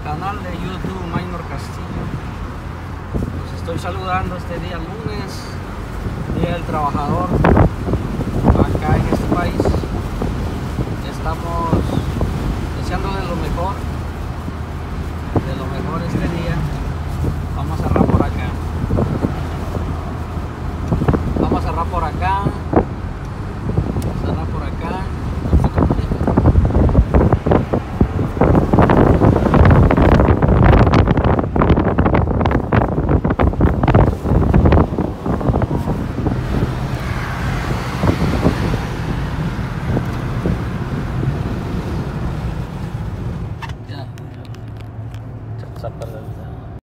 canal de YouTube Maynor Castillo. Los estoy saludando este día lunes, Día del Trabajador, acá en este país. Estamos deseándoles lo mejor este día. Vamos a cerrar por acá.